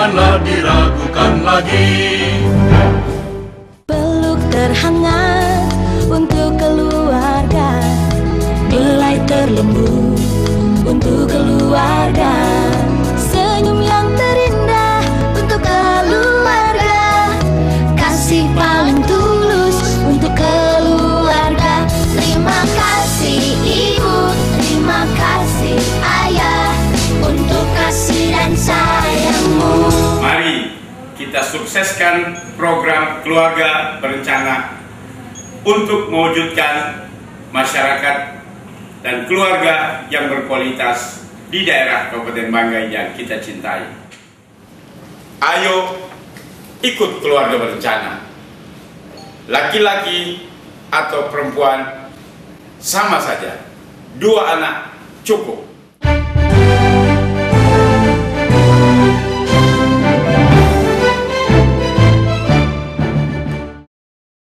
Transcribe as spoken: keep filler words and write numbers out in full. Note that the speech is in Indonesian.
janganlah diragukan lagi. Peluk terhangat untuk keluarga, belai terlembut untuk keluarga, senyum yang terindah untuk keluarga, kasih paling tulus untuk keluarga. Terima kasih ibu, terima kasih ayah untuk kasih dan sayangmu. Mari kita sukseskan program keluarga berencana untuk mewujudkan masyarakat dan keluarga yang berkualitas di daerah Kabupaten Banggai yang kita cintai. Ayo ikut keluarga berencana. Laki-laki atau perempuan sama saja, dua anak cukup.